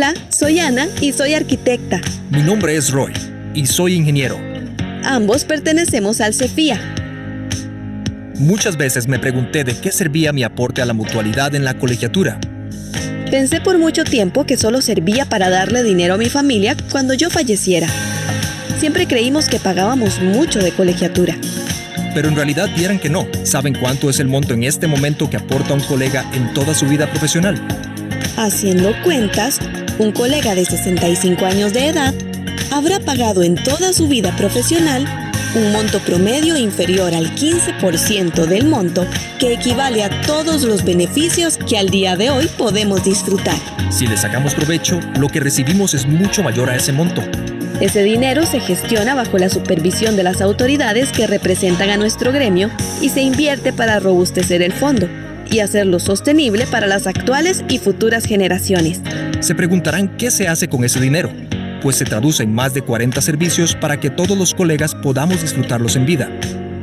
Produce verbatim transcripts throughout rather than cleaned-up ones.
Hola, soy Ana y soy arquitecta. Mi nombre es Roy y soy ingeniero. Ambos pertenecemos al CEFIA. Muchas veces me pregunté de qué servía mi aporte a la mutualidad en la colegiatura. Pensé por mucho tiempo que solo servía para darle dinero a mi familia cuando yo falleciera. Siempre creímos que pagábamos mucho de colegiatura. Pero en realidad vieran que no. ¿Saben cuánto es el monto en este momento que aporta un colega en toda su vida profesional? Haciendo cuentas, un colega de sesenta y cinco años de edad habrá pagado en toda su vida profesional un monto promedio inferior al quince por ciento del monto, que equivale a todos los beneficios que al día de hoy podemos disfrutar. Si le sacamos provecho, lo que recibimos es mucho mayor a ese monto. Ese dinero se gestiona bajo la supervisión de las autoridades que representan a nuestro gremio y se invierte para robustecer el fondo y hacerlo sostenible para las actuales y futuras generaciones. Se preguntarán qué se hace con ese dinero, pues se traduce en más de cuarenta servicios para que todos los colegas podamos disfrutarlos en vida.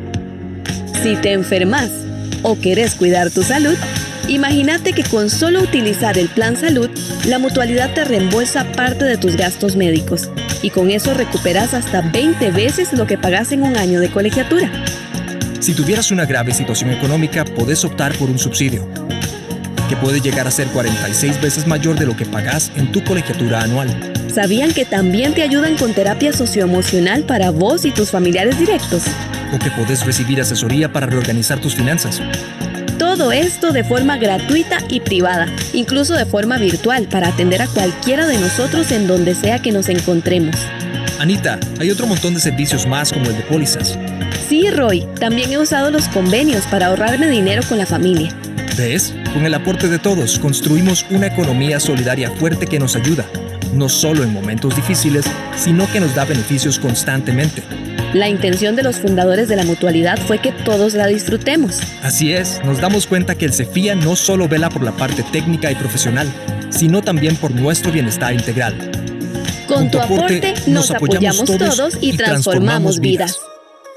Si te enfermas o querés cuidar tu salud, imagínate que con solo utilizar el Plan Salud, la mutualidad te reembolsa parte de tus gastos médicos y con eso recuperas hasta veinte veces lo que pagas en un año de colegiatura. Si tuvieras una grave situación económica, podés optar por un subsidio, que puede llegar a ser cuarenta y seis veces mayor de lo que pagás en tu colegiatura anual. ¿Sabían que también te ayudan con terapia socioemocional para vos y tus familiares directos? O que podés recibir asesoría para reorganizar tus finanzas. Todo esto de forma gratuita y privada, incluso de forma virtual, para atender a cualquiera de nosotros en donde sea que nos encontremos. Anita, hay otro montón de servicios más como el de pólizas. Sí, Roy, también he usado los convenios para ahorrarme dinero con la familia. ¿Ves? Con el aporte de todos, construimos una economía solidaria fuerte que nos ayuda, no solo en momentos difíciles, sino que nos da beneficios constantemente. La intención de los fundadores de la mutualidad fue que todos la disfrutemos. Así es, nos damos cuenta que el CEFIA no solo vela por la parte técnica y profesional, sino también por nuestro bienestar integral. Con, Con tu aporte, aporte nos, nos apoyamos todos, todos y, y transformamos, transformamos vidas. vidas.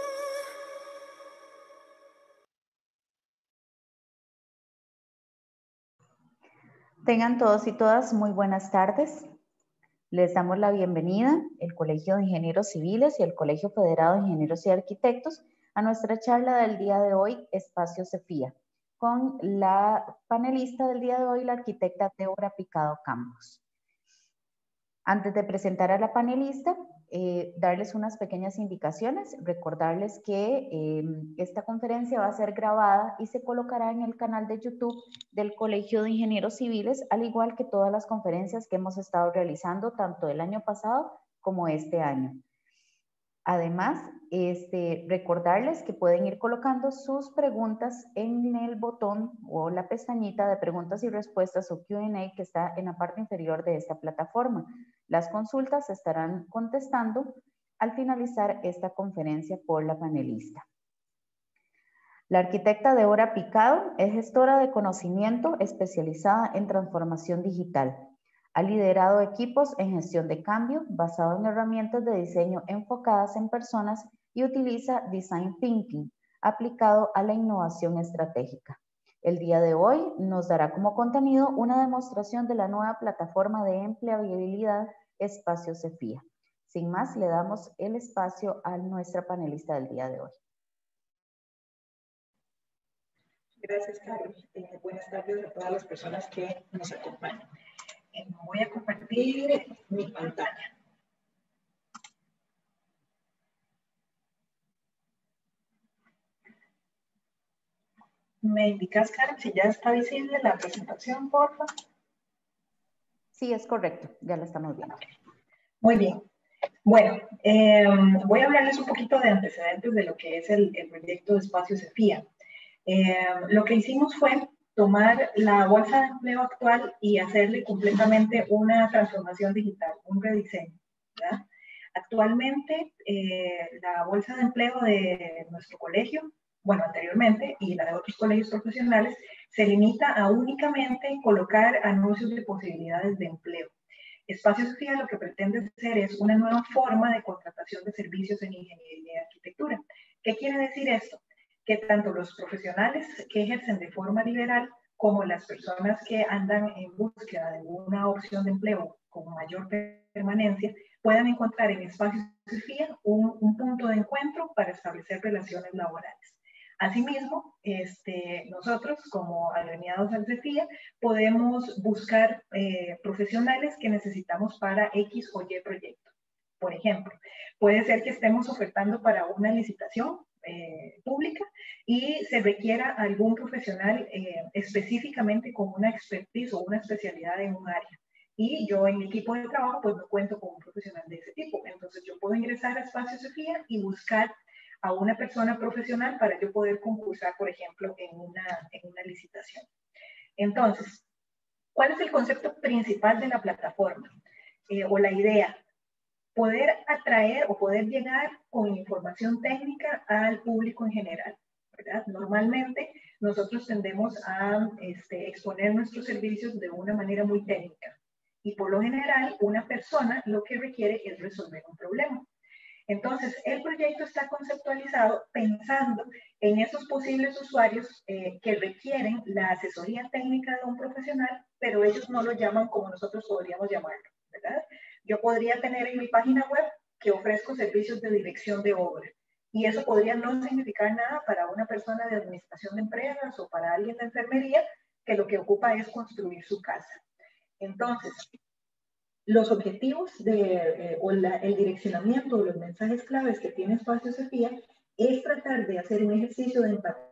Tengan todos y todas muy buenas tardes. Les damos la bienvenida, el Colegio de Ingenieros Civiles y el Colegio Federado de Ingenieros y Arquitectos, a nuestra charla del día de hoy, Espacio CEFIA, con la panelista del día de hoy, la arquitecta Débora Picado Campos. Antes de presentar a la panelista, eh, darles unas pequeñas indicaciones, recordarles que eh, esta conferencia va a ser grabada y se colocará en el canal de YouTube del Colegio de Ingenieros Civiles, al igual que todas las conferencias que hemos estado realizando, tanto el año pasado como este año. Además, este, recordarles que pueden ir colocando sus preguntas en el botón o la pestañita de preguntas y respuestas o Q and A que está en la parte inferior de esta plataforma. Las consultas se estarán contestando al finalizar esta conferencia por la panelista. La arquitecta Débora Picado es gestora de conocimiento especializada en transformación digital. Ha liderado equipos en gestión de cambio basado en herramientas de diseño enfocadas en personas y utiliza Design Thinking aplicado a la innovación estratégica. El día de hoy nos dará como contenido una demostración de la nueva plataforma de empleabilidad Espacio CEFIA. Sin más, le damos el espacio a nuestra panelista del día de hoy. Gracias, Carlos. Eh, buenas tardes a todas las personas que nos acompañan. Eh, voy a compartir mi pantalla. ¿Me indicas, Karen, si ya está visible la presentación, por favor? Sí, es correcto. Ya la estamos viendo. Muy bien. Bueno, eh, voy a hablarles un poquito de antecedentes de lo que es el, el proyecto de Espacio CEFIA. Eh, lo que hicimos fue tomar la bolsa de empleo actual y hacerle completamente una transformación digital, un rediseño, ¿verdad? Actualmente, eh, la bolsa de empleo de nuestro colegio, bueno, anteriormente, y la de otros colegios profesionales, se limita a únicamente colocar anuncios de posibilidades de empleo. Espacio CEFIA lo que pretende hacer es una nueva forma de contratación de servicios en ingeniería y arquitectura. ¿Qué quiere decir esto? Que tanto los profesionales que ejercen de forma liberal como las personas que andan en búsqueda de una opción de empleo con mayor permanencia, puedan encontrar en Espacios SEFIA un, un punto de encuentro para establecer relaciones laborales. Asimismo, este, nosotros como agremiados al SEFIA podemos buscar eh, profesionales que necesitamos para X o Y proyecto. Por ejemplo, puede ser que estemos ofertando para una licitación eh, pública y se requiera algún profesional eh, específicamente con una expertise o una especialidad en un área. Y yo en mi equipo de trabajo pues no cuento con un profesional de ese tipo. Entonces yo puedo ingresar a Espacio SEFIA y buscar a una persona profesional para yo poder concursar, por ejemplo, en una, en una licitación. Entonces, ¿cuál es el concepto principal de la plataforma? Eh, o la idea. Poder atraer o poder llegar con información técnica al público en general, ¿verdad? Normalmente nosotros tendemos a este, exponer nuestros servicios de una manera muy técnica y por lo general una persona lo que requiere es resolver un problema. Entonces, el proyecto está conceptualizado pensando en esos posibles usuarios eh, que requieren la asesoría técnica de un profesional, pero ellos no lo llaman como nosotros podríamos llamarlo, ¿verdad? Yo podría tener en mi página web que ofrezco servicios de dirección de obra. Y eso podría no significar nada para una persona de administración de empresas o para alguien de enfermería que lo que ocupa es construir su casa. Entonces, los objetivos de, eh, o la, el direccionamiento o los mensajes claves que tiene Espacio SEFIA es tratar de hacer un ejercicio de empatía,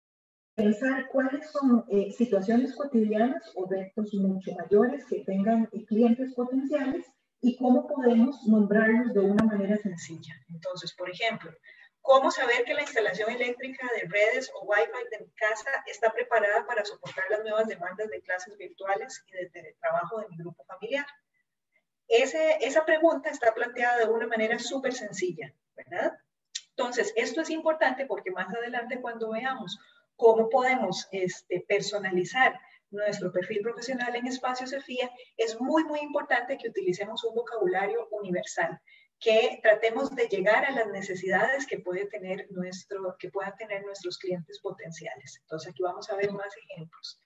pensar cuáles son eh, situaciones cotidianas o retos mucho mayores que tengan eh, clientes potenciales y cómo podemos nombrarlos de una manera sencilla. Entonces, por ejemplo, ¿cómo saber que la instalación eléctrica de redes o Wi-Fi de mi casa está preparada para soportar las nuevas demandas de clases virtuales y de teletrabajo de mi grupo familiar? Ese, esa pregunta está planteada de una manera súper sencilla, ¿verdad? Entonces, esto es importante porque más adelante cuando veamos cómo podemos este, personalizar nuestro perfil profesional en Espacio SEFIA, es muy, muy importante que utilicemos un vocabulario universal, que tratemos de llegar a las necesidades que, puede tener nuestro, que puedan tener nuestros clientes potenciales. Entonces, aquí vamos a ver más ejemplos.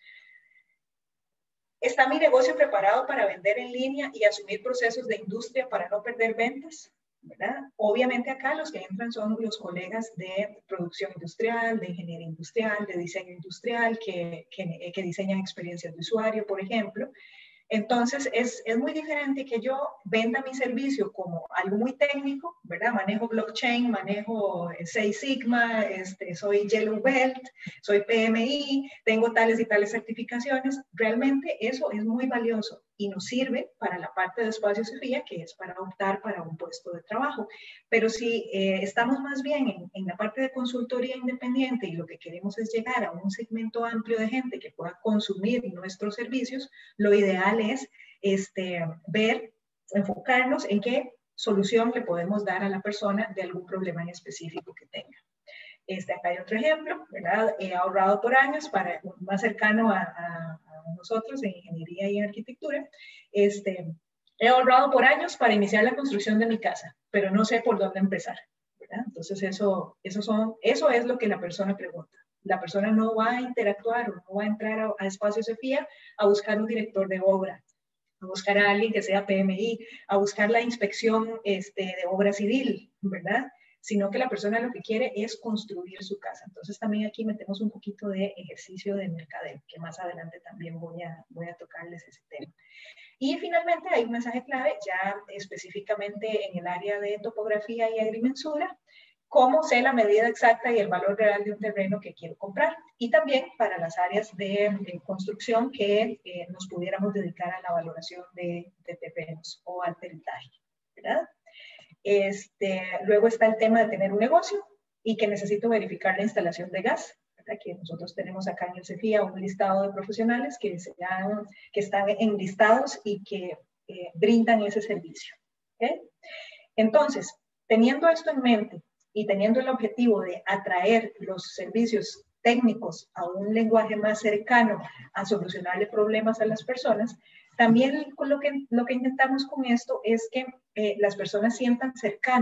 ¿Está mi negocio preparado para vender en línea y asumir procesos de industria para no perder ventas? ¿Verdad? Obviamente acá los que entran son los colegas de producción industrial, de ingeniería industrial, de diseño industrial, que, que, que diseñan experiencias de usuario, por ejemplo. Entonces, es, es muy diferente que yo venda mi servicio como algo muy técnico, ¿verdad? Manejo blockchain, manejo Six Sigma, este, soy Yellow Belt, soy P M I, tengo tales y tales certificaciones. Realmente eso es muy valioso y nos sirve para la parte de Espacio SEFIA, que es para optar para un puesto de trabajo. Pero si eh, estamos más bien en, en la parte de consultoría independiente y lo que queremos es llegar a un segmento amplio de gente que pueda consumir nuestros servicios, lo ideal es este, ver, enfocarnos en qué solución le podemos dar a la persona de algún problema en específico que tenga. Este, acá hay otro ejemplo, ¿verdad? He ahorrado por años, para más cercano a, a, a nosotros en ingeniería y en arquitectura, este, he ahorrado por años para iniciar la construcción de mi casa, pero no sé por dónde empezar, ¿verdad? Entonces eso, eso, son, eso es lo que la persona pregunta. La persona no va a interactuar o no va a entrar a, a Espacio SEFIA a buscar un director de obra, a buscar a alguien que sea P M I, a buscar la inspección este, de obra civil, ¿verdad? Sino que la persona lo que quiere es construir su casa. Entonces también aquí metemos un poquito de ejercicio de mercadeo, que más adelante también voy a, voy a tocarles ese tema. Y finalmente hay un mensaje clave ya específicamente en el área de topografía y agrimensura, cómo sé la medida exacta y el valor real de un terreno que quiero comprar. Y también para las áreas de, de construcción que eh, nos pudiéramos dedicar a la valoración de, de terrenos o al peritaje, ¿verdad? Este, luego está el tema de tener un negocio y que necesito verificar la instalación de gas, ¿verdad? Que nosotros tenemos acá en el SEFIA un listado de profesionales que, se han, que están enlistados y que eh, brindan ese servicio. ¿Okay? Entonces, teniendo esto en mente, y teniendo el objetivo de atraer los servicios técnicos a un lenguaje más cercano a solucionarle problemas a las personas, también lo que, lo que intentamos con esto es que eh, las personas sientan cercano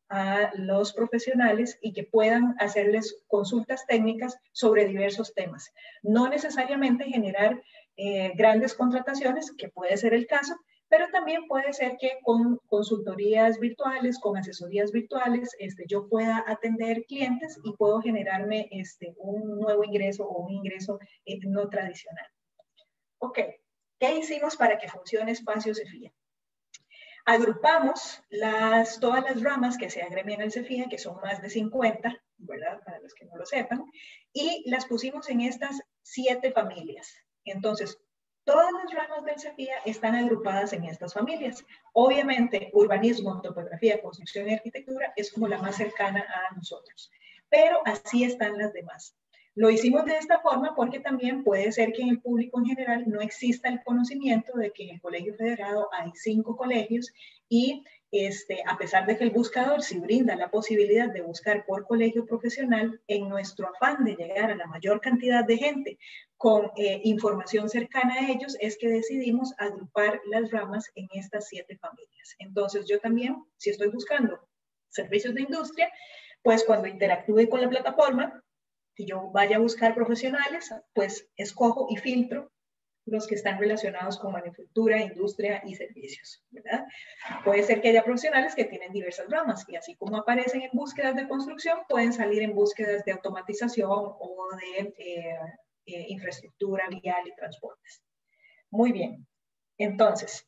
a los profesionales y que puedan hacerles consultas técnicas sobre diversos temas. No necesariamente generar eh, grandes contrataciones, que puede ser el caso, pero también puede ser que con consultorías virtuales, con asesorías virtuales, este, yo pueda atender clientes y puedo generarme este, un nuevo ingreso o un ingreso eh, no tradicional. Ok, ¿qué hicimos para que funcione Espacio Cefía? Agrupamos las, todas las ramas que se agremian al Cefía, que son más de cincuenta, ¿verdad? Para los que no lo sepan, y las pusimos en estas siete familias. Entonces, todas las ramas del Cefía están agrupadas en estas familias. Obviamente, urbanismo, topografía, construcción y arquitectura es como la más cercana a nosotros, pero así están las demás. Lo hicimos de esta forma porque también puede ser que en el público en general no exista el conocimiento de que en el Colegio Federado hay cinco colegios y este, a pesar de que el buscador sí brinda la posibilidad de buscar por colegio profesional, en nuestro afán de llegar a la mayor cantidad de gente con eh, información cercana a ellos, es que decidimos agrupar las ramas en estas siete familias. Entonces yo también, si estoy buscando servicios de industria, pues cuando interactúe con la plataforma, y yo vaya a buscar profesionales, pues escojo y filtro los que están relacionados con manufactura, industria y servicios, ¿verdad? Puede ser que haya profesionales que tienen diversas ramas y así como aparecen en búsquedas de construcción, pueden salir en búsquedas de automatización o de eh, eh, infraestructura vial y transportes. Muy bien. Entonces,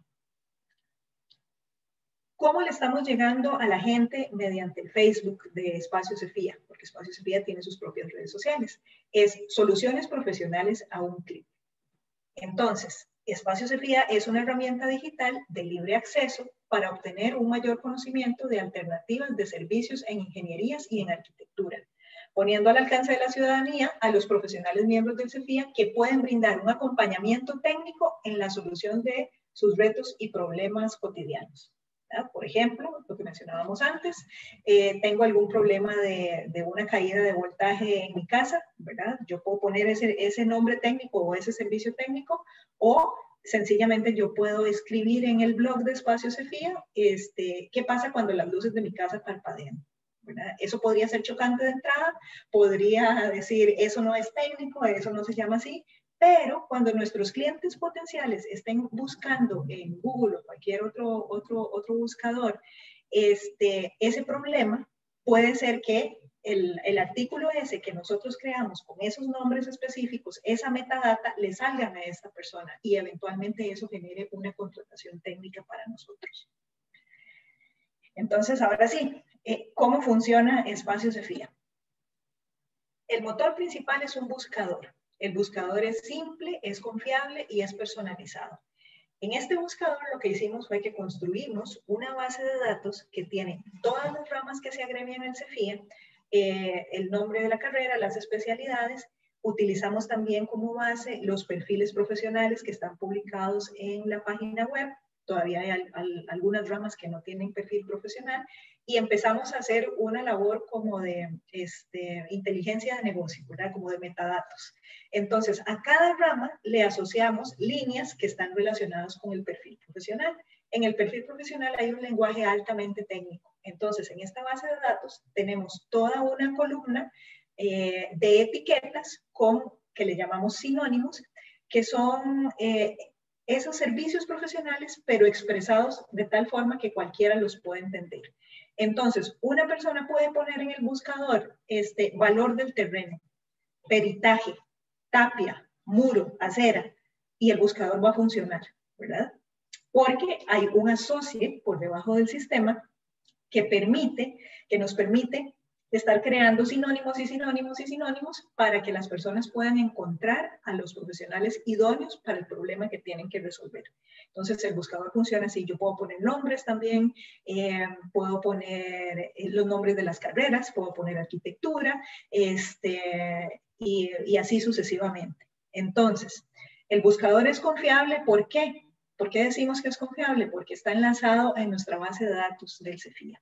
¿cómo le estamos llegando a la gente mediante el Facebook de Espacio Cefía? Porque Espacio Cefía tiene sus propias redes sociales. Es soluciones profesionales a un clic. Entonces, Espacio Cefía es una herramienta digital de libre acceso para obtener un mayor conocimiento de alternativas de servicios en ingenierías y en arquitectura, poniendo al alcance de la ciudadanía a los profesionales miembros del Cefía que pueden brindar un acompañamiento técnico en la solución de sus retos y problemas cotidianos. ¿verdad? Por ejemplo, lo que mencionábamos antes, eh, tengo algún problema de, de una caída de voltaje en mi casa, ¿verdad? Yo puedo poner ese, ese nombre técnico o ese servicio técnico, o sencillamente yo puedo escribir en el blog de Espacio Cefía, este, ¿qué pasa cuando las luces de mi casa parpadean? ¿verdad? Eso podría ser chocante de entrada, podría decir, eso no es técnico, eso no se llama así, pero cuando nuestros clientes potenciales estén buscando en Google o cualquier otro, otro, otro buscador este, ese problema, puede ser que el, el artículo ese que nosotros creamos con esos nombres específicos, esa metadata, le salgan a esta persona y eventualmente eso genere una contratación técnica para nosotros. Entonces, ahora sí, eh, ¿cómo funciona Espacio Cefía? El motor principal es un buscador. El buscador es simple, es confiable y es personalizado. En este buscador lo que hicimos fue que construimos una base de datos que tiene todas las ramas que se agremian al Cefía, eh, el nombre de la carrera, las especialidades. Utilizamos también como base los perfiles profesionales que están publicados en la página web. Todavía hay al, al, algunas ramas que no tienen perfil profesional y empezamos a hacer una labor como de este, inteligencia de negocio, ¿verdad? Como de metadatos. Entonces, a cada rama le asociamos líneas que están relacionadas con el perfil profesional. En el perfil profesional hay un lenguaje altamente técnico. Entonces, en esta base de datos tenemos toda una columna eh, de etiquetas con, que le llamamos sinónimos, que son eh, esos servicios profesionales, pero expresados de tal forma que cualquiera los puede entender. Entonces, una persona puede poner en el buscador este valor del terreno, peritaje, tapia, muro, acera, y el buscador va a funcionar, ¿verdad? Porque hay un asocie por debajo del sistema que permite, que nos permite estar creando sinónimos y sinónimos y sinónimos para que las personas puedan encontrar a los profesionales idóneos para el problema que tienen que resolver. Entonces, el buscador funciona así. Yo puedo poner nombres también, eh, puedo poner los nombres de las carreras, puedo poner arquitectura, este, y, y así sucesivamente. Entonces, el buscador es confiable. ¿Por qué? ¿Por qué decimos que es confiable? Porque está enlazado en nuestra base de datos del Cefía.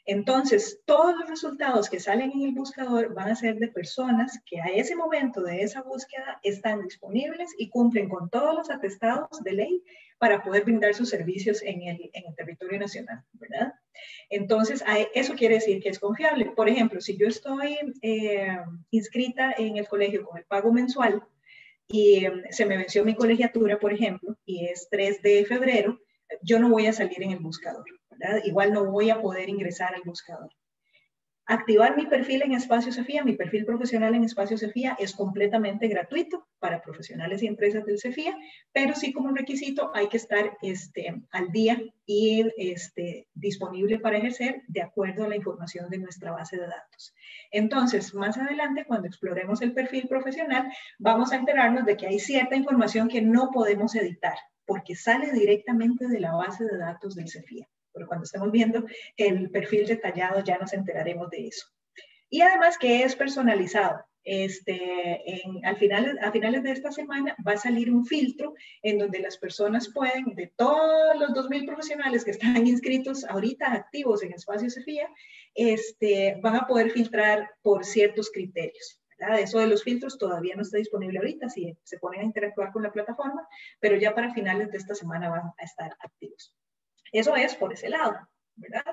Entonces, todos los resultados que salen en el buscador van a ser de personas que a ese momento de esa búsqueda están disponibles y cumplen con todos los atestados de ley para poder brindar sus servicios en el, en el territorio nacional, ¿verdad? Entonces, eso quiere decir que es confiable. Por ejemplo, si yo estoy eh, inscrita en el colegio con el pago mensual y eh, se me venció mi colegiatura, por ejemplo, y es tres de febrero, yo no voy a salir en el buscador, ¿verdad? Igual no voy a poder ingresar al buscador. Activar mi perfil en Espacio Cefía, mi perfil profesional en Espacio Cefía es completamente gratuito para profesionales y empresas del Cefía, pero sí como requisito hay que estar este, al día y este, disponible para ejercer de acuerdo a la información de nuestra base de datos. Entonces, más adelante, cuando exploremos el perfil profesional, vamos a enterarnos de que hay cierta información que no podemos editar, porque sale directamente de la base de datos del Cefía. Pero cuando estemos viendo el perfil detallado ya nos enteraremos de eso. Y además que es personalizado. Este, en, al final, a finales de esta semana va a salir un filtro en donde las personas pueden, de todos los dos mil profesionales que están inscritos ahorita activos en Espacio Cefía, este, van a poder filtrar por ciertos criterios. ¿verdad? Eso de los filtros todavía no está disponible ahorita, si se ponen a interactuar con la plataforma, pero ya para finales de esta semana van a estar activos. Eso es por ese lado, ¿verdad?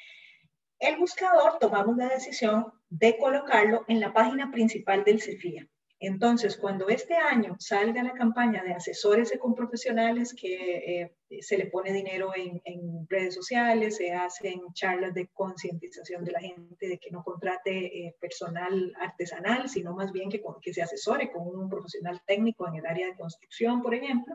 El buscador tomamos la decisión de colocarlo en la página principal del Cefía. Entonces, cuando este año salga la campaña de asesores ecoprofesionales, que eh, se le pone dinero en, en redes sociales, se hacen charlas de concientización de la gente de que no contrate eh, personal artesanal, sino más bien que, que se asesore con un profesional técnico en el área de construcción, por ejemplo,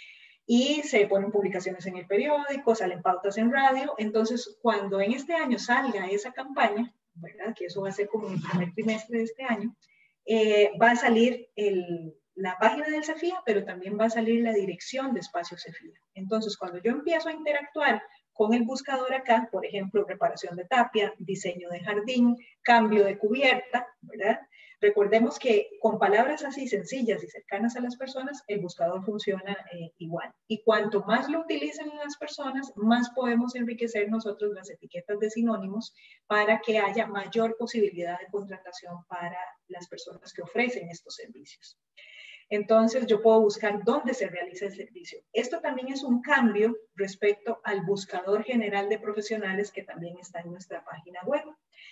y se ponen publicaciones en el periódico, salen pautas en radio. Entonces, cuando en este año salga esa campaña, ¿verdad? Que eso va a ser como el primer trimestre de este año, eh, va a salir el, la página del Cefía, pero también va a salir la dirección de Espacio Cefía. Entonces, cuando yo empiezo a interactuar con el buscador acá, por ejemplo, reparación de tapia, diseño de jardín, cambio de cubierta, ¿verdad? Recordemos que con palabras así sencillas y cercanas a las personas, el buscador funciona eh, igual. Y cuanto más lo utilicen las personas, más podemos enriquecer nosotros las etiquetas de sinónimos para que haya mayor posibilidad de contratación para las personas que ofrecen estos servicios. Entonces, yo puedo buscar dónde se realiza el servicio. Esto también es un cambio respecto al buscador general de profesionales que también está en nuestra página web.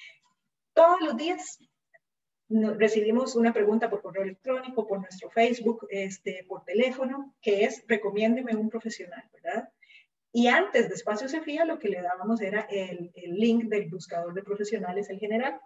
Todos los días recibimos una pregunta por correo electrónico, por nuestro Facebook, este, por teléfono, que es recomiéndeme un profesional, ¿verdad? Y antes de Espacio Cefía lo que le dábamos era el, el link del buscador de profesionales, el general.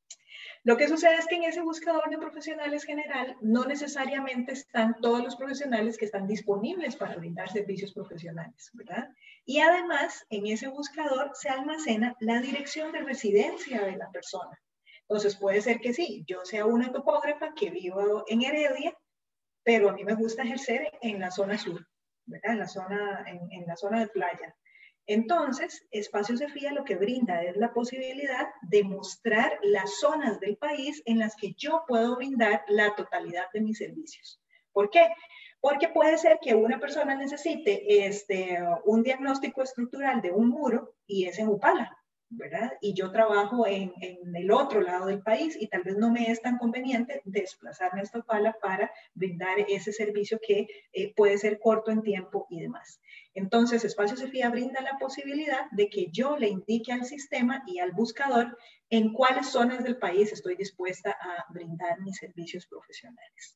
Lo que sucede es que en ese buscador de profesionales general no necesariamente están todos los profesionales que están disponibles para brindar servicios profesionales, ¿verdad? Y además, en ese buscador se almacena la dirección de residencia de la persona. Entonces puede ser que sí, yo sea una topógrafa que vivo en Heredia, pero a mí me gusta ejercer en la zona sur, ¿verdad? En la zona, en, en la zona de playa. Entonces, Espacio Cefía lo que brinda es la posibilidad de mostrar las zonas del país en las que yo puedo brindar la totalidad de mis servicios. ¿Por qué? Porque puede ser que una persona necesite este, un diagnóstico estructural de un muro y es en Upala, ¿verdad? Y yo trabajo en, en el otro lado del país y tal vez no me es tan conveniente desplazarme a Upala para brindar ese servicio que eh, puede ser corto en tiempo y demás. Entonces, Espacio Cefía brinda la posibilidad de que yo le indique al sistema y al buscador en cuáles zonas del país estoy dispuesta a brindar mis servicios profesionales.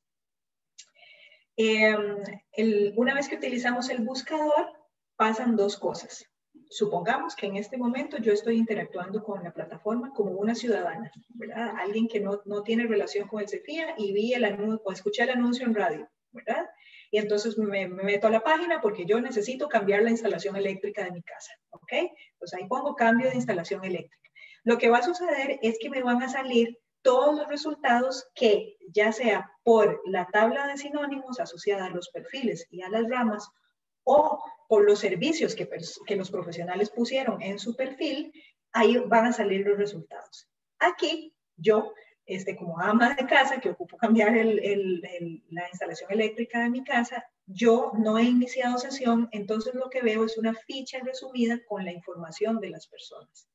Eh, el, una vez que utilizamos el buscador, pasan dos cosas. Supongamos que en este momento yo estoy interactuando con la plataforma como una ciudadana, ¿verdad? Alguien que no, no tiene relación con el Cefía y vi el anuncio o escuché el anuncio en radio, ¿verdad? Y entonces me, me meto a la página porque yo necesito cambiar la instalación eléctrica de mi casa, ¿ok? Pues ahí pongo cambio de instalación eléctrica. Lo que va a suceder es que me van a salir todos los resultados que, ya sea por la tabla de sinónimos asociada a los perfiles y a las ramas, o por los servicios que, que los profesionales pusieron en su perfil, ahí van a salir los resultados. Aquí, yo, este, como ama de casa, que ocupo cambiar el, el, el, la instalación eléctrica de mi casa, yo no he iniciado sesión, entonces lo que veo es una ficha resumida con la información de las personas.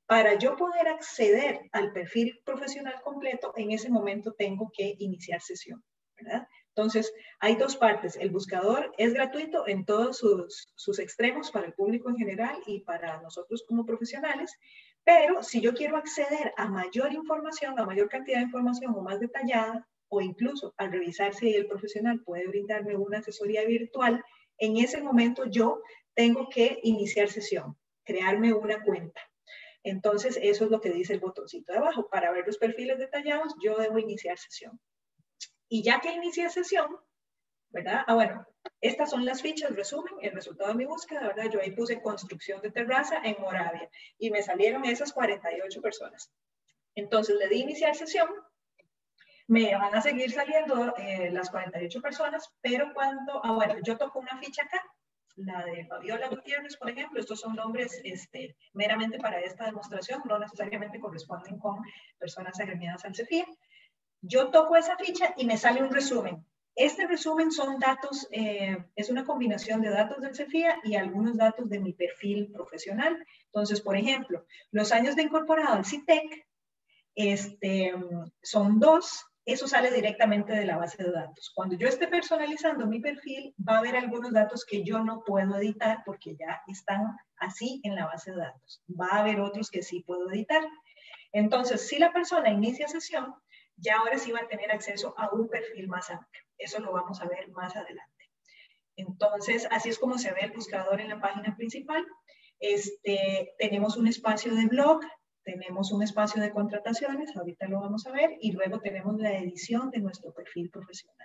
Para yo poder acceder al perfil profesional completo, en ese momento tengo que iniciar sesión, ¿verdad? Entonces, hay dos partes. El buscador es gratuito en todos sus, sus extremos para el público en general y para nosotros como profesionales, pero si yo quiero acceder a mayor información, a mayor cantidad de información o más detallada, o incluso al revisar si el profesional puede brindarme una asesoría virtual, en ese momento yo tengo que iniciar sesión, crearme una cuenta. Entonces, eso es lo que dice el botoncito de abajo. Para ver los perfiles detallados, yo debo iniciar sesión. Y ya que inicié sesión, ¿verdad? Ah, bueno, estas son las fichas, resumen, el resultado de mi búsqueda, ¿verdad? Yo ahí puse construcción de terraza en Moravia y me salieron esas cuarenta y ocho personas. Entonces, le di iniciar sesión. Me van a seguir saliendo eh, las cuarenta y ocho personas, pero cuando, ah, bueno, yo toco una ficha acá, la de Fabiola Gutiérrez, por ejemplo. Estos son nombres este, meramente para esta demostración, no necesariamente corresponden con personas agremiadas al CEFIA. Yo toco esa ficha y me sale un resumen. Este resumen son datos, eh, es una combinación de datos del CEFIA y algunos datos de mi perfil profesional. Entonces, por ejemplo, los años de incorporado al CITEC este, son dos. Eso sale directamente de la base de datos. Cuando yo esté personalizando mi perfil, va a haber algunos datos que yo no puedo editar porque ya están así en la base de datos. Va a haber otros que sí puedo editar. Entonces, si la persona inicia sesión, ya ahora sí va a tener acceso a un perfil más amplio. Eso lo vamos a ver más adelante. Entonces, así es como se ve el buscador en la página principal. Este, tenemos un espacio de blog, tenemos un espacio de contrataciones, ahorita lo vamos a ver, y luego tenemos la edición de nuestro perfil profesional.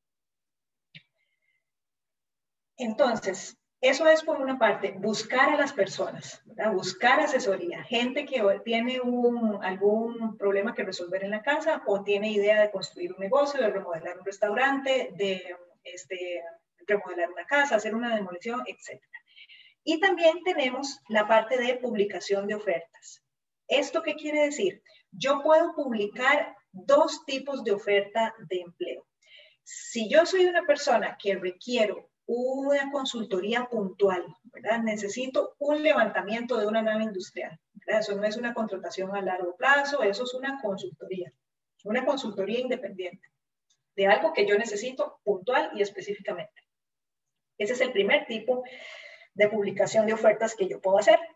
Entonces, eso es por una parte, buscar a las personas, ¿verdad? Buscar asesoría, gente que tiene un, algún problema que resolver en la casa o tiene idea de construir un negocio, de remodelar un restaurante, de este, remodelar una casa, hacer una demolición, etcétera. Y también tenemos la parte de publicación de ofertas. ¿Esto qué quiere decir? Yo puedo publicar dos tipos de oferta de empleo. Si yo soy una persona que requiero una consultoría puntual, ¿verdad? Necesito un levantamiento de una nave industrial, ¿verdad? Eso no es una contratación a largo plazo, eso es una consultoría, una consultoría independiente de algo que yo necesito puntual y específicamente. Ese es el primer tipo de publicación de ofertas que yo puedo hacer.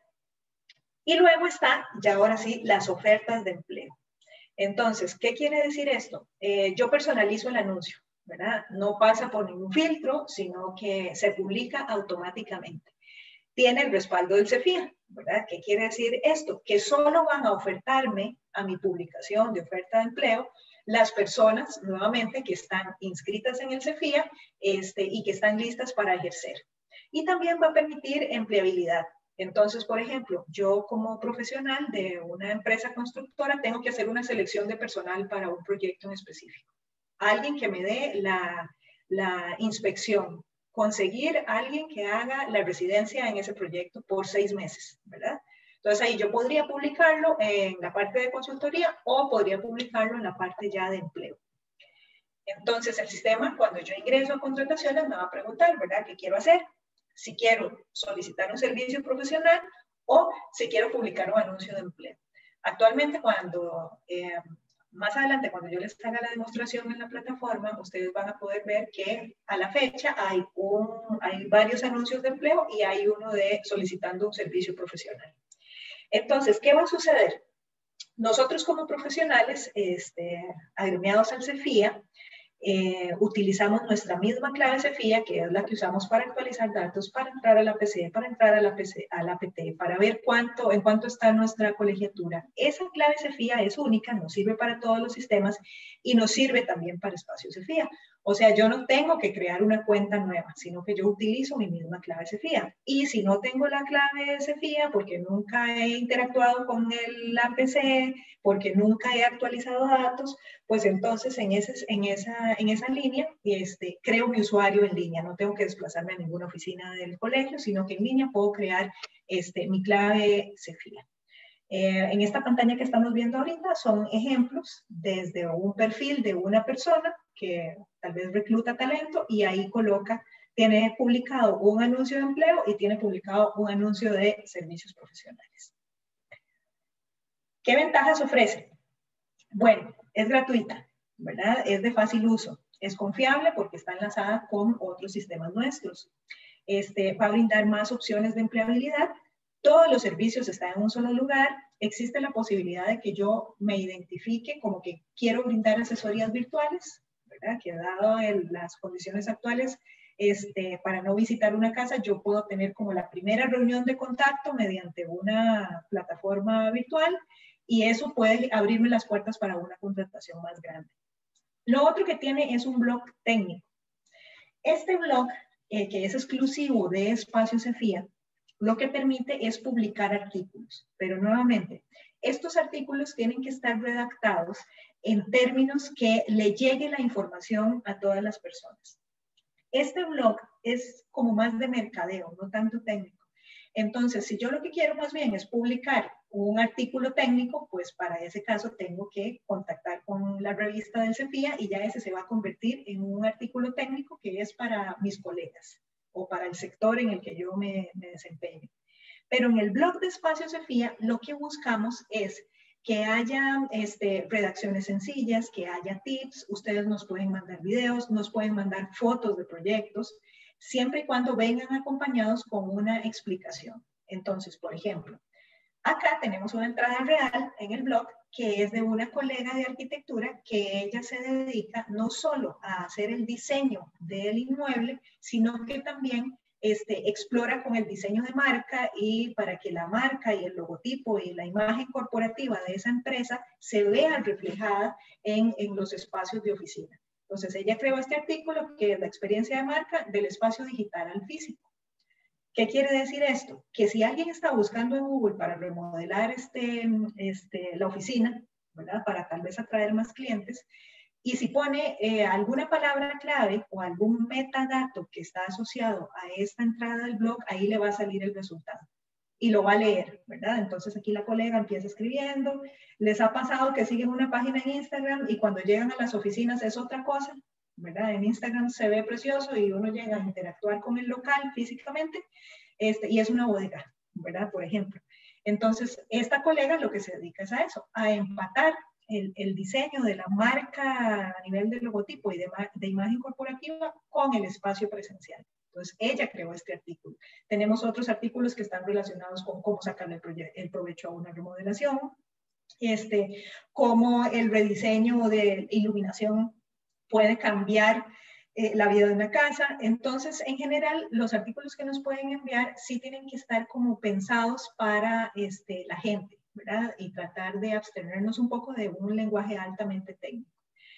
Y luego está, ya ahora sí, las ofertas de empleo. Entonces, ¿qué quiere decir esto? Eh, yo personalizo el anuncio, ¿verdad? No pasa por ningún filtro, sino que se publica automáticamente. Tiene el respaldo del CEFIA, ¿verdad? ¿Qué quiere decir esto? Que solo van a ofertarme a mi publicación de oferta de empleo las personas, nuevamente, que están inscritas en el CEFIA este, y que están listas para ejercer. Y también va a permitir empleabilidad. Entonces, por ejemplo, yo como profesional de una empresa constructora tengo que hacer una selección de personal para un proyecto en específico. Alguien que me dé la, la inspección, conseguir a alguien que haga la residencia en ese proyecto por seis meses, ¿verdad? Entonces ahí yo podría publicarlo en la parte de consultoría o podría publicarlo en la parte ya de empleo. Entonces el sistema, cuando yo ingreso a contrataciones, me va a preguntar, ¿verdad? ¿Qué quiero hacer? Si quiero solicitar un servicio profesional o si quiero publicar un anuncio de empleo. Actualmente, cuando, eh, más adelante, cuando yo les haga la demostración en la plataforma, ustedes van a poder ver que a la fecha hay, un, hay varios anuncios de empleo y hay uno de solicitando un servicio profesional. Entonces, ¿qué va a suceder? Nosotros como profesionales este, agremiados al CEFIA, Eh, utilizamos nuestra misma clave CEFIA, que es la que usamos para actualizar datos, para entrar a la P C, para entrar a la, P C, a la P T, para ver cuánto, en cuánto está nuestra colegiatura. Esa clave CEFIA es única, nos sirve para todos los sistemas y nos sirve también para espacio CEFIA. O sea, yo no tengo que crear una cuenta nueva, sino que yo utilizo mi misma clave CEFIA. Y si no tengo la clave CEFIA, porque nunca he interactuado con el, la P C, porque nunca he actualizado datos, pues entonces en, ese, en, esa, en esa línea este, creo mi usuario en línea. No tengo que desplazarme a ninguna oficina del colegio, sino que en línea puedo crear este, mi clave CEFIA. Eh, en esta pantalla que estamos viendo ahorita son ejemplos desde un perfil de una persona que tal vez recluta talento y ahí coloca, tiene publicado un anuncio de empleo y tiene publicado un anuncio de servicios profesionales. ¿Qué ventajas ofrece? Bueno, es gratuita, ¿verdad? Es de fácil uso, es confiable porque está enlazada con otros sistemas nuestros. Este, va a brindar más opciones de empleabilidad. Todos los servicios están en un solo lugar. Existe la posibilidad de que yo me identifique como que quiero brindar asesorías virtuales, ¿verdad? Que dado el, las condiciones actuales, este, para no visitar una casa, yo puedo tener como la primera reunión de contacto mediante una plataforma virtual y eso puede abrirme las puertas para una contratación más grande. Lo otro que tiene es un blog técnico. Este blog, eh, que es exclusivo de Espacio Cefía, lo que permite es publicar artículos, pero nuevamente, estos artículos tienen que estar redactados en términos que le llegue la información a todas las personas. Este blog es como más de mercadeo, no tanto técnico. Entonces, si yo lo que quiero más bien es publicar un artículo técnico, pues para ese caso tengo que contactar con la revista del Cefía y ya ese se va a convertir en un artículo técnico que es para mis colegas o para el sector en el que yo me, me desempeño. Pero en el blog de Espacio Cefía lo que buscamos es que haya este, redacciones sencillas, que haya tips, ustedes nos pueden mandar videos, nos pueden mandar fotos de proyectos, siempre y cuando vengan acompañados con una explicación. Entonces, por ejemplo, acá tenemos una entrada real en el blog que es de una colega de arquitectura que ella se dedica no solo a hacer el diseño del inmueble, sino que también Este, explora con el diseño de marca y para que la marca y el logotipo y la imagen corporativa de esa empresa se vea reflejada en, en los espacios de oficina. Entonces ella creó este artículo que es la experiencia de marca del espacio digital al físico. ¿Qué quiere decir esto? Que si alguien está buscando en Google para remodelar este, este, la oficina, ¿verdad? Para tal vez atraer más clientes, y si pone eh, alguna palabra clave o algún metadato que está asociado a esta entrada del blog, ahí le va a salir el resultado y lo va a leer, ¿verdad? Entonces aquí la colega empieza escribiendo. Les ha pasado que siguen una página en Instagram y cuando llegan a las oficinas es otra cosa, ¿verdad? En Instagram se ve precioso y uno llega a interactuar con el local físicamente este, y es una bodega, ¿verdad? Por ejemplo. Entonces esta colega lo que se dedica es a eso, a empatar El, el diseño de la marca a nivel de logotipo y de, de imagen corporativa con el espacio presencial. Entonces, ella creó este artículo. Tenemos otros artículos que están relacionados con cómo sacarle el, el provecho a una remodelación, este, cómo el rediseño de iluminación puede cambiar eh, la vida de una casa. Entonces, en general, los artículos que nos pueden enviar sí tienen que estar como pensados para este, la gente, ¿verdad? Y tratar de abstenernos un poco de un lenguaje altamente técnico.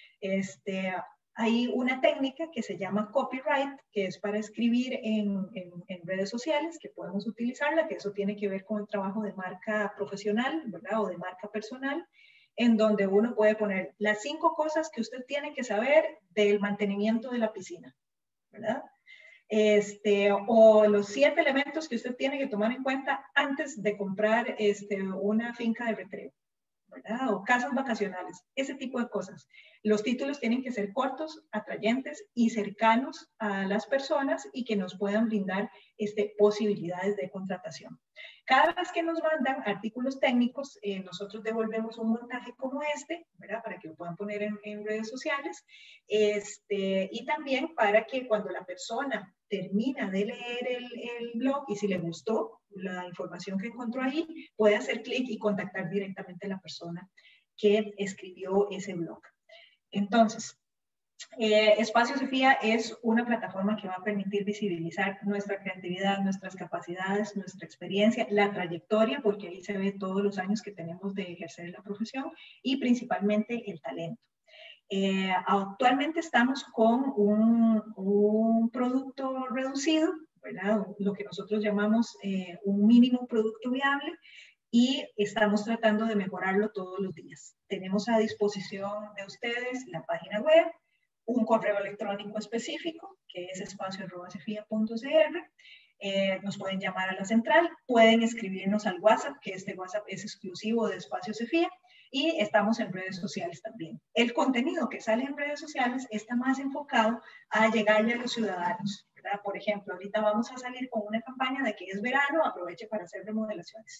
Este, hay una técnica que se llama copyright, que es para escribir en, en, en redes sociales, que podemos utilizarla, que eso tiene que ver con el trabajo de marca profesional, ¿verdad? O de marca personal, en donde uno puede poner las cinco cosas que usted tiene que saber del mantenimiento de la piscina, ¿verdad? Este, o los siete elementos que usted tiene que tomar en cuenta antes de comprar este, una finca de recreo, ¿verdad? O casas vacacionales, ese tipo de cosas. Los títulos tienen que ser cortos, atrayentes y cercanos a las personas y que nos puedan brindar este, posibilidades de contratación. Cada vez que nos mandan artículos técnicos, eh, nosotros devolvemos un montaje como este, ¿verdad? Para que lo puedan poner en, en redes sociales, este, y también para que cuando la persona termina de leer el, el blog y si le gustó la información que encontró ahí, puede hacer clic y contactar directamente a la persona que escribió ese blog. Entonces, eh, Espacio Cefía es una plataforma que va a permitir visibilizar nuestra creatividad, nuestras capacidades, nuestra experiencia, la trayectoria, porque ahí se ve todos los años que tenemos de ejercer la profesión y principalmente el talento. Eh, actualmente estamos con un, un producto reducido, ¿verdad? Lo que nosotros llamamos eh, un mínimo producto viable y estamos tratando de mejorarlo todos los días. Tenemos a disposición de ustedes la página web, un correo electrónico específico que es espacio arroba cefía punto c r. Eh, nos pueden llamar a la central, pueden escribirnos al WhatsApp, que este WhatsApp es exclusivo de Espacio Cefía, y estamos en redes sociales también. El contenido que sale en redes sociales está más enfocado a llegarle a los ciudadanos, ¿verdad? Por ejemplo, ahorita vamos a salir con una campaña de que es verano, aproveche para hacer remodelaciones, ¿verdad?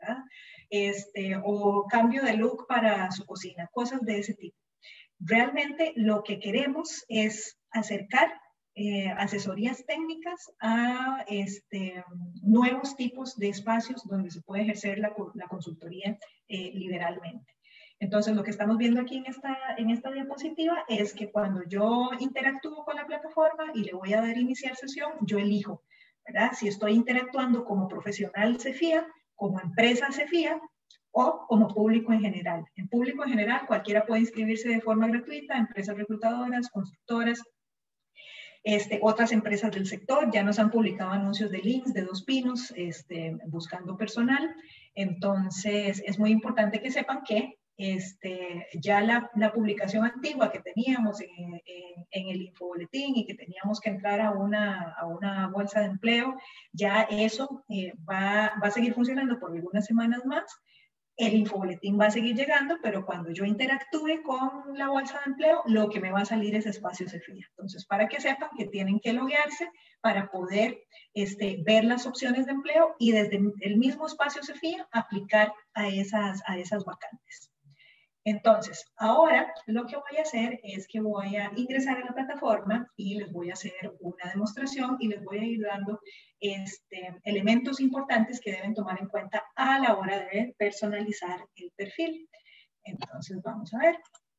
¿verdad? Este, o cambio de look para su cocina, cosas de ese tipo. Realmente lo que queremos es acercar eh, asesorías técnicas a este, nuevos tipos de espacios donde se puede ejercer la, la consultoría eh, liberalmente. Entonces, lo que estamos viendo aquí en esta, en esta diapositiva es que cuando yo interactúo con la plataforma y le voy a dar iniciar sesión, yo elijo, ¿verdad? Si estoy interactuando como profesional CEFIA, como empresa CEFIA, o como público en general. En público en general, cualquiera puede inscribirse de forma gratuita, empresas reclutadoras, constructoras, este, otras empresas del sector. Ya nos han publicado anuncios de links de Dos Pinos, este, buscando personal. Entonces, es muy importante que sepan que este, ya la, la publicación antigua que teníamos en, en, en el infoboletín y que teníamos que entrar a una, a una bolsa de empleo, ya eso eh, va, va a seguir funcionando por algunas semanas más. El infoboletín va a seguir llegando, pero cuando yo interactúe con la bolsa de empleo, lo que me va a salir es espacio CEFIA. Entonces, para que sepan que tienen que loguearse para poder este, ver las opciones de empleo y desde el mismo espacio CEFIA aplicar a esas, a esas vacantes. Entonces, ahora lo que voy a hacer es que voy a ingresar a la plataforma y les voy a hacer una demostración y les voy a ir dando este, elementos importantes que deben tomar en cuenta a la hora de personalizar el perfil. Entonces, vamos a ver.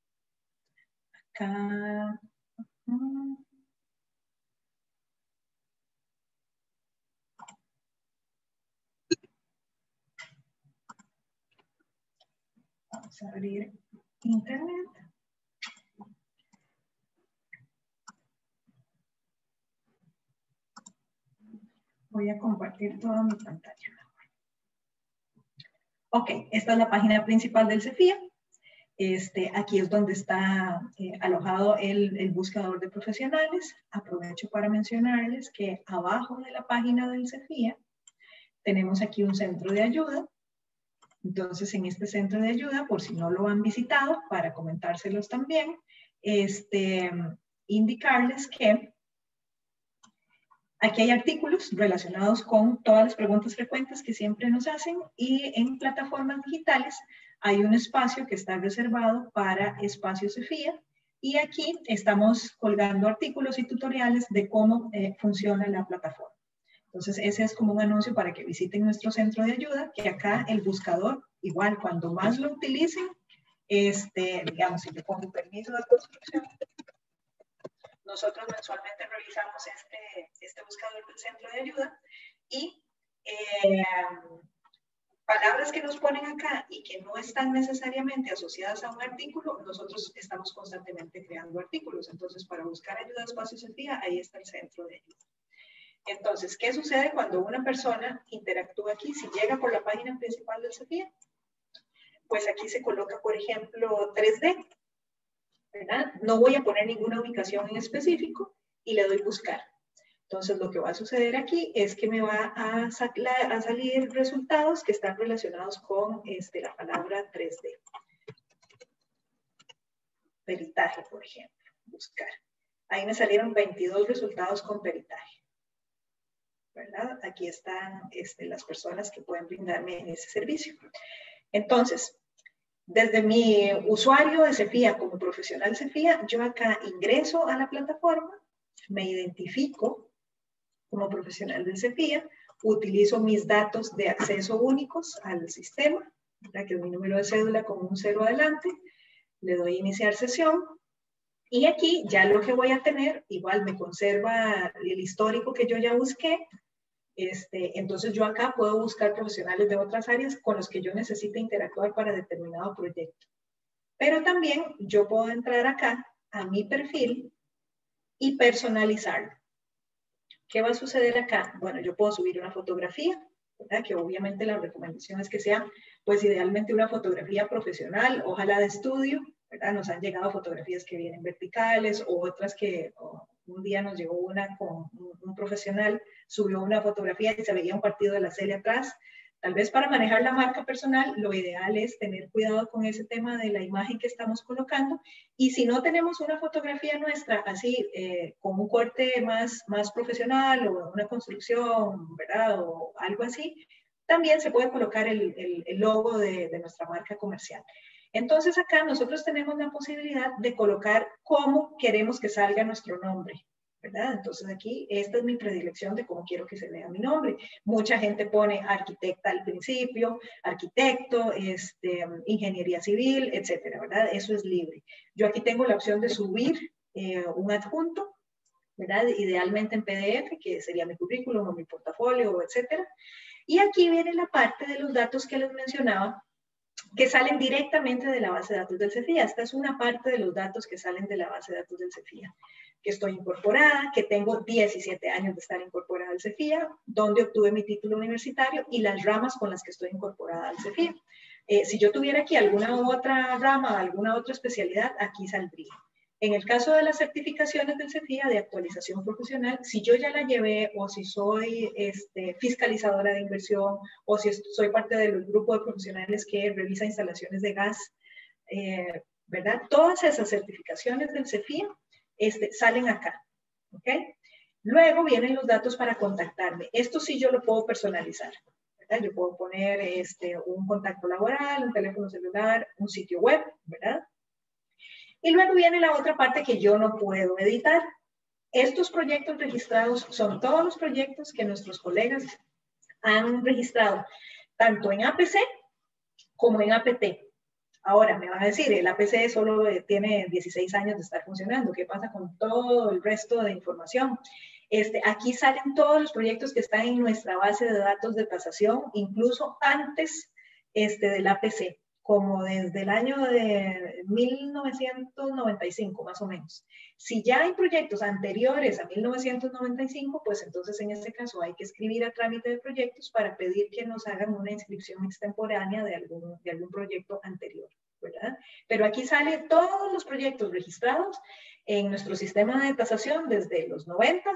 Acá. Vamos a abrir internet. Voy a compartir toda mi pantalla. Ok, esta es la página principal del CEFIA. Este, aquí es donde está eh, alojado el, el buscador de profesionales. Aprovecho para mencionarles que abajo de la página del CEFIA tenemos aquí un centro de ayuda. Entonces, en este centro de ayuda, por si no lo han visitado, para comentárselos también, este, indicarles que aquí hay artículos relacionados con todas las preguntas frecuentes que siempre nos hacen y en plataformas digitales hay un espacio que está reservado para espacio CEFIA y aquí estamos colgando artículos y tutoriales de cómo eh, funciona la plataforma. Entonces, ese es como un anuncio para que visiten nuestro centro de ayuda, que acá el buscador, igual, cuando más lo utilicen, este, digamos, si yo pongo permiso de construcción, nosotros mensualmente revisamos este, este buscador del centro de ayuda y eh, palabras que nos ponen acá y que no están necesariamente asociadas a un artículo, nosotros estamos constantemente creando artículos. Entonces, para buscar ayuda a espacio CEFIA, ahí está el centro de ayuda. Entonces, ¿qué sucede cuando una persona interactúa aquí? Si llega por la página principal del CEFIA, pues aquí se coloca, por ejemplo, tres D, ¿verdad? No voy a poner ninguna ubicación en específico y le doy buscar. Entonces, lo que va a suceder aquí es que me va a, a salir resultados que están relacionados con este, la palabra tres D. Peritaje, por ejemplo, buscar. Ahí me salieron veintidós resultados con peritaje. ¿Verdad? Aquí están este, las personas que pueden brindarme ese servicio. Entonces, desde mi usuario de CEFIA como profesional CEFIA, yo acá ingreso a la plataforma, me identifico como profesional del CEFIA, utilizo mis datos de acceso únicos al sistema, ¿verdad? Que es mi número de cédula con un cero adelante, le doy iniciar sesión y aquí ya lo que voy a tener, igual me conserva el histórico que yo ya busqué. Este, entonces yo acá puedo buscar profesionales de otras áreas con los que yo necesite interactuar para determinado proyecto. Pero también yo puedo entrar acá a mi perfil y personalizarlo. ¿Qué va a suceder acá? Bueno, yo puedo subir una fotografía, ¿verdad? Que obviamente la recomendación es que sea, pues idealmente una fotografía profesional, ojalá de estudio, ¿verdad? Nos han llegado fotografías que vienen verticales o otras que... O, un día nos llegó una con un, un profesional, subió una fotografía y se veía un partido de la serie atrás. Tal vez para manejar la marca personal, lo ideal es tener cuidado con ese tema de la imagen que estamos colocando. Y si no tenemos una fotografía nuestra así, eh, con un corte más, más profesional o una construcción, ¿verdad? O algo así, también se puede colocar el, el, el logo de, de nuestra marca comercial. Entonces acá nosotros tenemos la posibilidad de colocar cómo queremos que salga nuestro nombre, ¿verdad? Entonces aquí esta es mi predilección de cómo quiero que se vea mi nombre. Mucha gente pone arquitecta al principio, arquitecto, este, ingeniería civil, etcétera, ¿verdad? Eso es libre. Yo aquí tengo la opción de subir eh, un adjunto, ¿verdad? Idealmente en P D F, que sería mi currículum o mi portafolio, etcétera. Y aquí viene la parte de los datos que les mencionaba, que salen directamente de la base de datos del CEFIA. Esta es una parte de los datos que salen de la base de datos del CEFIA. Que estoy incorporada, que tengo diecisiete años de estar incorporada al CEFIA, donde obtuve mi título universitario y las ramas con las que estoy incorporada al CEFIA. Eh, si yo tuviera aquí alguna otra rama, alguna otra especialidad, aquí saldría. En el caso de las certificaciones del CEFIA de actualización profesional, si yo ya la llevé o si soy este, fiscalizadora de inversión o si soy parte del grupo de profesionales que revisa instalaciones de gas, eh, ¿verdad? Todas esas certificaciones del CEFIA este, salen acá, ¿ok? Luego vienen los datos para contactarme. Esto sí yo lo puedo personalizar, ¿verdad? Yo puedo poner este, un contacto laboral, un teléfono celular, un sitio web, ¿verdad? Y luego viene la otra parte que yo no puedo editar. Estos proyectos registrados son todos los proyectos que nuestros colegas han registrado, tanto en A P C como en A P T. Ahora, me van a decir, el A P C solo tiene dieciséis años de estar funcionando. ¿Qué pasa con todo el resto de información? Este, aquí salen todos los proyectos que están en nuestra base de datos de tasación, incluso antes este, del A P C. Como desde el año de mil novecientos noventa y cinco, más o menos. Si ya hay proyectos anteriores a mil novecientos noventa y cinco, pues entonces en este caso hay que escribir a trámite de proyectos para pedir que nos hagan una inscripción extemporánea de algún, de algún proyecto anterior, ¿verdad? Pero aquí salen todos los proyectos registrados en nuestro sistema de tasación desde los noventas,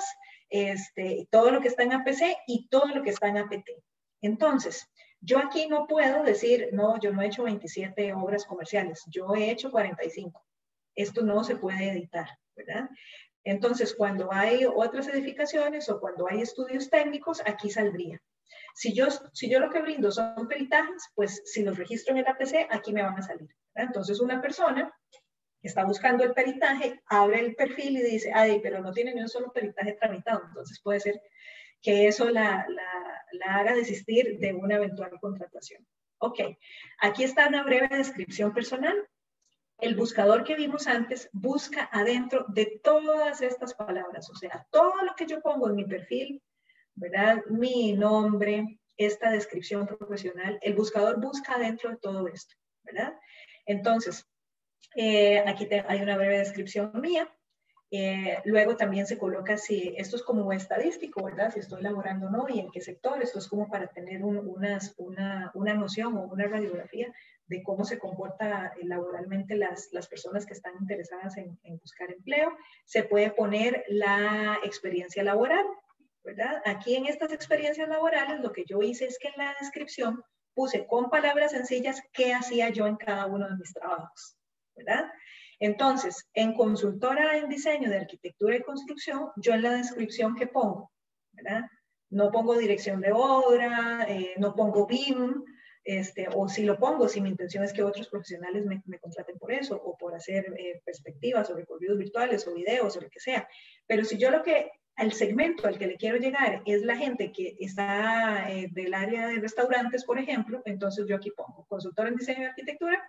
este, todo lo que está en A P C y todo lo que está en A P T. Entonces, yo aquí no puedo decir, no, yo no he hecho veintisiete obras comerciales, yo he hecho cuarenta y cinco. Esto no se puede editar, ¿verdad? Entonces, cuando hay otras edificaciones o cuando hay estudios técnicos, aquí saldría. Si yo, si yo lo que brindo son peritajes, pues si los registro en el A P C, aquí me van a salir, ¿verdad? Entonces, una persona que está buscando el peritaje, abre el perfil y dice, ay, pero no tiene ni un solo peritaje tramitado. Entonces, puede ser que eso la, la, la haga desistir de una eventual contratación. Ok, aquí está una breve descripción personal. El buscador que vimos antes busca adentro de todas estas palabras, o sea, todo lo que yo pongo en mi perfil, ¿verdad? Mi nombre, esta descripción profesional, el buscador busca adentro de todo esto, ¿verdad? Entonces, eh, aquí te, hay una breve descripción mía. Eh, luego también se coloca si esto es como estadístico, ¿verdad? Si estoy laborando o no y en qué sector. Esto es como para tener un, unas, una, una noción o una radiografía de cómo se comporta laboralmente las, las personas que están interesadas en, en buscar empleo. Se puede poner la experiencia laboral, ¿verdad? Aquí en estas experiencias laborales lo que yo hice es que en la descripción puse con palabras sencillas qué hacía yo en cada uno de mis trabajos, ¿verdad? Entonces, en consultora en diseño de arquitectura y construcción, yo en la descripción que pongo, ¿verdad? No pongo dirección de obra, eh, no pongo B I M, este, o si lo pongo, si mi intención es que otros profesionales me, me contraten por eso, o por hacer eh, perspectivas o recorridos virtuales o videos o lo que sea. Pero si yo lo que, al segmento al que le quiero llegar es la gente que está eh, del área de restaurantes, por ejemplo, entonces yo aquí pongo consultora en diseño de arquitectura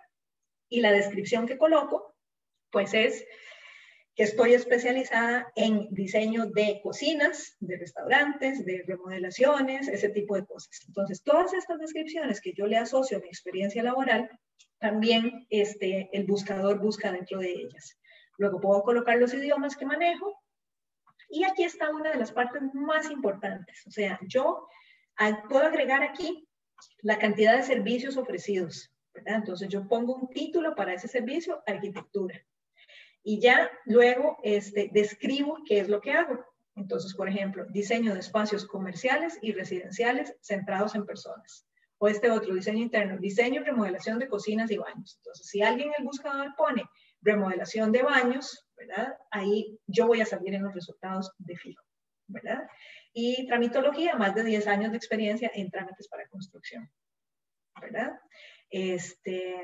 y la descripción que coloco pues es que estoy especializada en diseño de cocinas, de restaurantes, de remodelaciones, ese tipo de cosas. Entonces, todas estas descripciones que yo le asocio a mi experiencia laboral, también este, el buscador busca dentro de ellas. Luego puedo colocar los idiomas que manejo. Y aquí está una de las partes más importantes. O sea, yo puedo agregar aquí la cantidad de servicios ofrecidos, ¿verdad? Entonces, yo pongo un título para ese servicio, arquitectura. Y ya luego este, describo qué es lo que hago. Entonces, por ejemplo, diseño de espacios comerciales y residenciales centrados en personas. O este otro, diseño interno, diseño y remodelación de cocinas y baños. Entonces, si alguien en el buscador pone remodelación de baños, ¿verdad? Ahí yo voy a salir en los resultados de fijo, ¿verdad? Y tramitología, más de diez años de experiencia en trámites para construcción, ¿verdad? Este,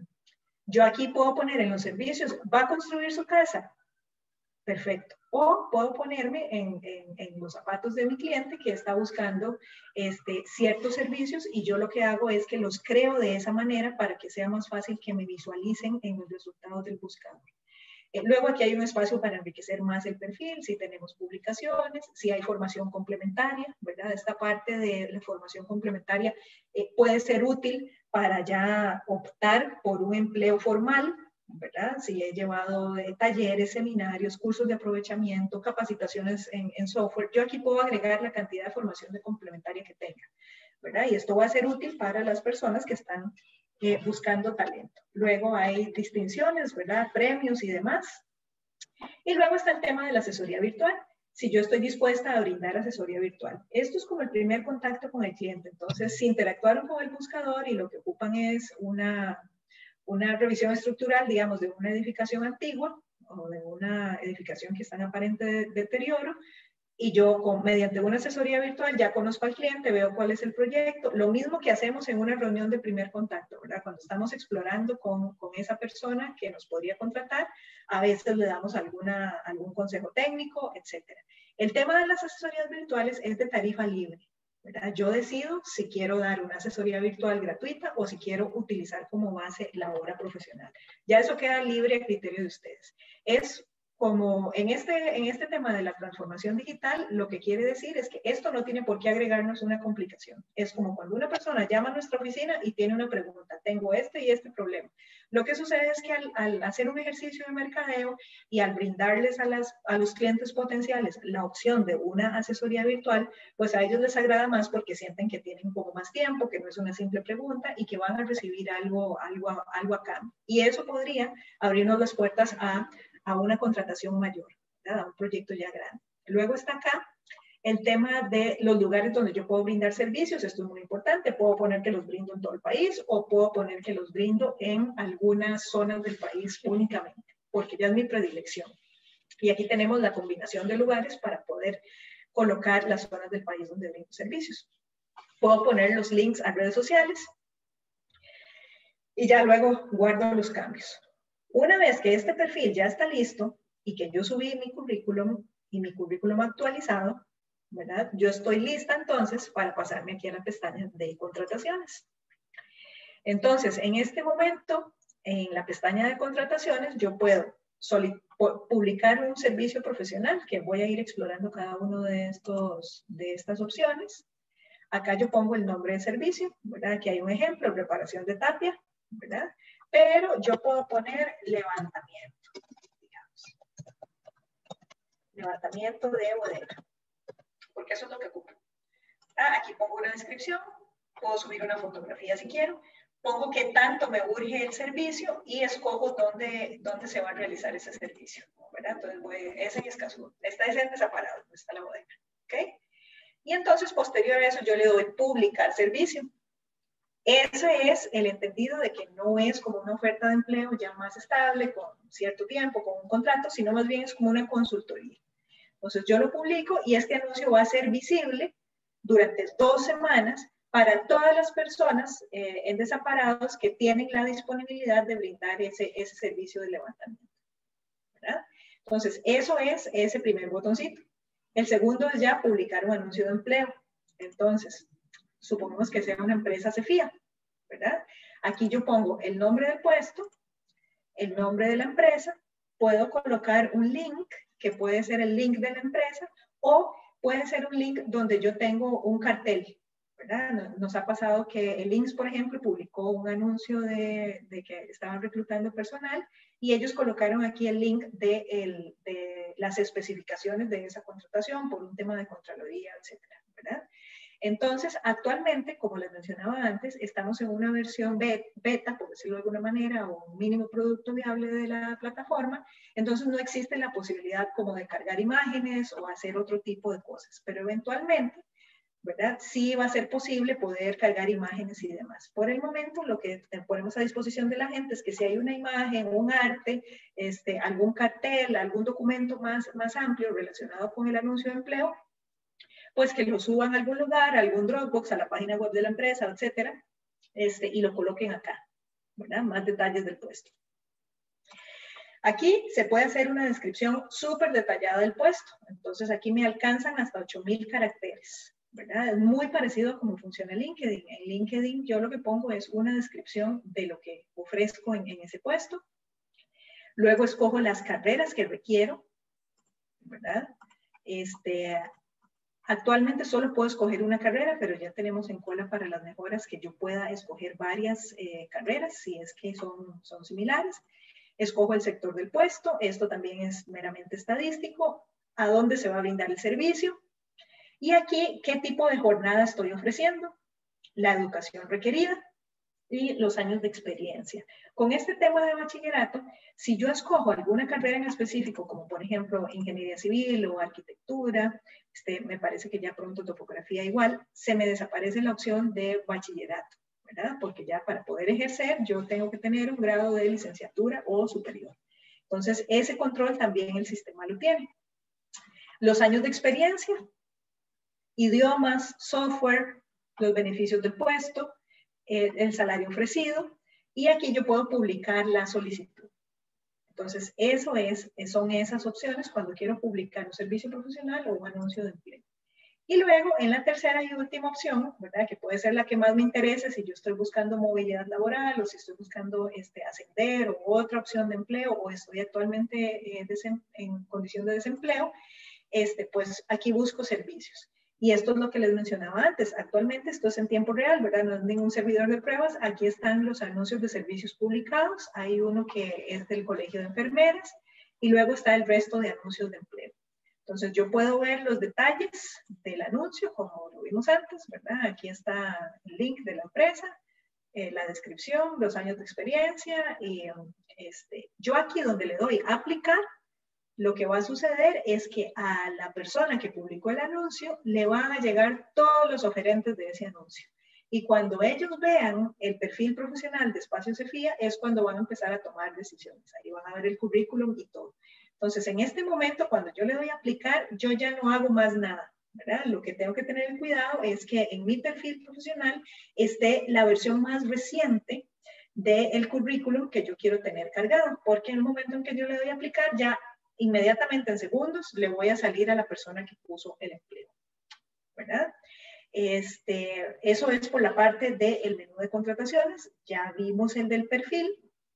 yo aquí puedo poner en los servicios, ¿va a construir su casa? Perfecto. O puedo ponerme en, en, en los zapatos de mi cliente que está buscando este, ciertos servicios y yo lo que hago es que los creo de esa manera para que sea más fácil que me visualicen en los resultados del buscador. Eh, luego aquí hay un espacio para enriquecer más el perfil, si tenemos publicaciones, si hay formación complementaria, ¿verdad? Esta parte de la formación complementaria eh, puede ser útil para ya optar por un empleo formal, ¿verdad? Si he llevado eh, talleres, seminarios, cursos de aprovechamiento, capacitaciones en, en software, yo aquí puedo agregar la cantidad de formación de complementaria que tenga, ¿verdad? Y esto va a ser útil para las personas que están eh, buscando talento. Luego hay distinciones, ¿verdad? Premios y demás. Y luego está el tema de la asesoría virtual. Si yo estoy dispuesta a brindar asesoría virtual. Esto es como el primer contacto con el cliente. Entonces, si interactuaron con el buscador y lo que ocupan es una... una revisión estructural, digamos, de una edificación antigua o de una edificación que está en aparente deterioro, y yo con, mediante una asesoría virtual ya conozco al cliente, veo cuál es el proyecto, lo mismo que hacemos en una reunión de primer contacto, ¿verdad? Cuando estamos explorando con, con esa persona que nos podría contratar, a veces le damos alguna, algún consejo técnico, etcétera. El tema de las asesorías virtuales es de tarifa libre, ¿verdad? Yo decido si quiero dar una asesoría virtual gratuita o si quiero utilizar como base la obra profesional. Ya eso queda libre a criterio de ustedes. Es como en este, en este tema de la transformación digital, lo que quiere decir es que esto no tiene por qué agregarnos una complicación. Es como cuando una persona llama a nuestra oficina y tiene una pregunta, tengo este y este problema. Lo que sucede es que al, al hacer un ejercicio de mercadeo y al brindarles a, las, a los clientes potenciales la opción de una asesoría virtual, pues a ellos les agrada más porque sienten que tienen un poco más tiempo, que no es una simple pregunta y que van a recibir algo, algo, algo a cambio. Y eso podría abrirnos las puertas a a una contratación mayor, ¿verdad? A un proyecto ya grande. Luego está acá el tema de los lugares donde yo puedo brindar servicios. Esto es muy importante. Puedo poner que los brindo en todo el país o puedo poner que los brindo en algunas zonas del país únicamente, porque ya es mi predilección. Y aquí tenemos la combinación de lugares para poder colocar las zonas del país donde brindo servicios. Puedo poner los links a redes sociales y ya luego guardo los cambios. Una vez que este perfil ya está listo y que yo subí mi currículum y mi currículum actualizado, ¿verdad? Yo estoy lista entonces para pasarme aquí a la pestaña de contrataciones. Entonces, en este momento, en la pestaña de contrataciones, yo puedo publicar un servicio profesional que voy a ir explorando cada uno de, estos, de estas opciones. Acá yo pongo el nombre del servicio, ¿verdad? Aquí hay un ejemplo, preparación de tapia, ¿verdad? Pero yo puedo poner levantamiento, digamos. Levantamiento de bodega, porque eso es lo que ocupo. Ah, aquí pongo una descripción, puedo subir una fotografía si quiero, pongo qué tanto me urge el servicio y escojo dónde, dónde se va a realizar ese servicio, ¿verdad? Entonces, voy, ese es Escazú, está ese en Desaparado, donde está la bodega, ¿ok? Y entonces, posterior a eso, yo le doy publicar servicio. Ese es el entendido de que no es como una oferta de empleo ya más estable, con cierto tiempo, con un contrato, sino más bien es como una consultoría. Entonces yo lo publico y este anuncio va a ser visible durante dos semanas para todas las personas eh, en Desamparados que tienen la disponibilidad de brindar ese, ese servicio de levantamiento, ¿verdad? Entonces eso es ese primer botoncito. El segundo es ya publicar un anuncio de empleo. Entonces, supongamos que sea una empresa Cefía, ¿verdad? Aquí yo pongo el nombre del puesto, el nombre de la empresa, puedo colocar un link, que puede ser el link de la empresa, o puede ser un link donde yo tengo un cartel, ¿verdad? Nos ha pasado que el I N S S, por ejemplo, publicó un anuncio de, de que estaban reclutando personal y ellos colocaron aquí el link de, el, de las especificaciones de esa contratación por un tema de Contraloría, etcétera, ¿verdad? Entonces, actualmente, como les mencionaba antes, estamos en una versión beta, por decirlo de alguna manera, o un mínimo producto viable de la plataforma. Entonces, no existe la posibilidad como de cargar imágenes o hacer otro tipo de cosas. Pero eventualmente, ¿verdad? Sí va a ser posible poder cargar imágenes y demás. Por el momento, lo que ponemos a disposición de la gente es que si hay una imagen, un arte, este, algún cartel, algún documento más, más amplio relacionado con el anuncio de empleo, pues que lo suban a algún lugar, a algún Dropbox, a la página web de la empresa, etcétera, este, y lo coloquen acá, ¿verdad? Más detalles del puesto. Aquí se puede hacer una descripción súper detallada del puesto. Entonces aquí me alcanzan hasta ocho mil caracteres, ¿verdad? Es muy parecido a cómo funciona LinkedIn. En LinkedIn yo lo que pongo es una descripción de lo que ofrezco en, en ese puesto. Luego escojo las carreras que requiero, ¿verdad? Este, actualmente solo puedo escoger una carrera, pero ya tenemos en cola para las mejoras que yo pueda escoger varias eh, carreras, si es que son, son similares. Escojo el sector del puesto, esto también es meramente estadístico, a dónde se va a brindar el servicio, y aquí qué tipo de jornada estoy ofreciendo, la educación requerida y los años de experiencia. Con este tema de bachillerato, si yo escojo alguna carrera en específico, como por ejemplo ingeniería civil o arquitectura, este, me parece que ya pronto topografía igual, se me desaparece la opción de bachillerato, ¿verdad? Porque ya para poder ejercer yo tengo que tener un grado de licenciatura o superior. Entonces, ese control también el sistema lo tiene. Los años de experiencia, idiomas, software, los beneficios del puesto, el, el salario ofrecido, y aquí yo puedo publicar la solicitud. Entonces, eso es, son esas opciones cuando quiero publicar un servicio profesional o un anuncio de empleo. Y luego, en la tercera y última opción, ¿verdad? Que puede ser la que más me interese si yo estoy buscando movilidad laboral o si estoy buscando este, ascender o otra opción de empleo o estoy actualmente eh, en condición de desempleo, este, pues aquí busco servicios. Y esto es lo que les mencionaba antes. Actualmente esto es en tiempo real, ¿verdad? No es ningún servidor de pruebas. Aquí están los anuncios de servicios publicados. Hay uno que es del Colegio de Enfermeras y luego está el resto de anuncios de empleo. Entonces yo puedo ver los detalles del anuncio como lo vimos antes, ¿verdad? Aquí está el link de la empresa, eh, la descripción, los años de experiencia y este, yo aquí donde le doy aplicar, lo que va a suceder es que a la persona que publicó el anuncio le van a llegar todos los oferentes de ese anuncio. Y cuando ellos vean el perfil profesional de Espacio Cefía es cuando van a empezar a tomar decisiones. Ahí van a ver el currículum y todo. Entonces, en este momento, cuando yo le doy a aplicar, yo ya no hago más nada, ¿verdad? Lo que tengo que tener cuidado es que en mi perfil profesional esté la versión más reciente del currículum que yo quiero tener cargado, porque en el momento en que yo le doy a aplicar, ya inmediatamente en segundos le voy a salir a la persona que puso el empleo, ¿verdad? Este, eso es por la parte del menú de contrataciones. Ya vimos el del perfil.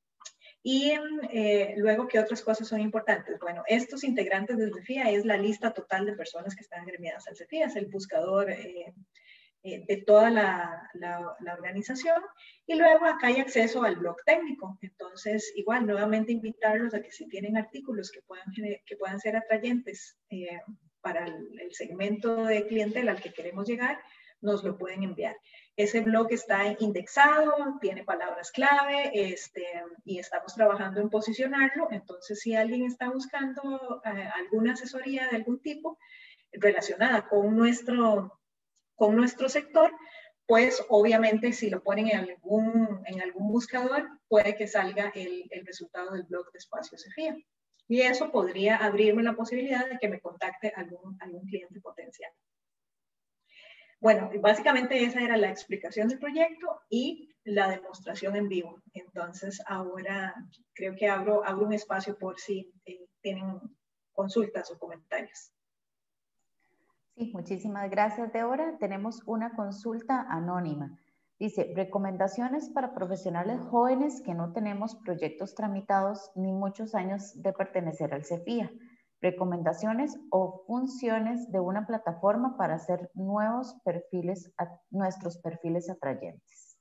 Y eh, luego, ¿qué otras cosas son importantes? Bueno, estos integrantes del Cefía es la lista total de personas que están agremiadas al Cefía, es el buscador eh, eh, de toda la, la, la organización. Y luego acá hay acceso al blog técnico. Entonces, igual, nuevamente invitarlos a que si tienen artículos que puedan, que puedan ser atrayentes eh, para el, el segmento de clientela al que queremos llegar, nos lo pueden enviar. Ese blog está indexado, tiene palabras clave este, y estamos trabajando en posicionarlo. Entonces, si alguien está buscando eh, alguna asesoría de algún tipo relacionada con nuestro, con nuestro sector, pues obviamente si lo ponen en algún, en algún buscador, puede que salga el, el resultado del blog de Espacio Cefía. Y eso podría abrirme la posibilidad de que me contacte algún, algún cliente potencial. Bueno, básicamente esa era la explicación del proyecto y la demostración en vivo. Entonces, ahora creo que abro, abro un espacio por si eh, tienen consultas o comentarios. Sí, muchísimas gracias, Deora. Tenemos una consulta anónima. Dice, recomendaciones para profesionales jóvenes que no tenemos proyectos tramitados ni muchos años de pertenecer al Cefía. Recomendaciones o funciones de una plataforma para hacer nuevos perfiles, nuestros perfiles atrayentes.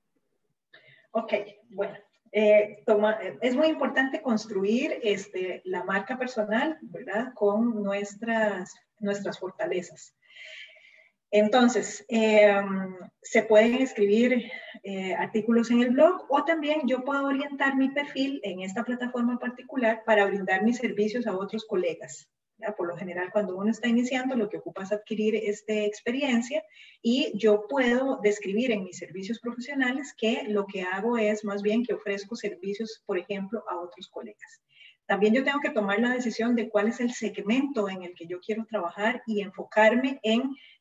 Ok, bueno, eh, toma, es muy importante construir este, la marca personal, ¿verdad? Con nuestras, nuestras fortalezas. Entonces, eh, se pueden escribir eh, artículos en el blog o también yo puedo orientar mi perfil en esta plataforma particular para brindar mis servicios a otros colegas. ¿Ya? Por lo general, cuando uno está iniciando, lo que ocupa es adquirir esta experiencia y yo puedo describir en mis servicios profesionales que lo que hago es más bien que ofrezco servicios, por ejemplo, a otros colegas. También yo tengo que tomar la decisión de cuál es el segmento en el que yo quiero trabajar y enfocarme en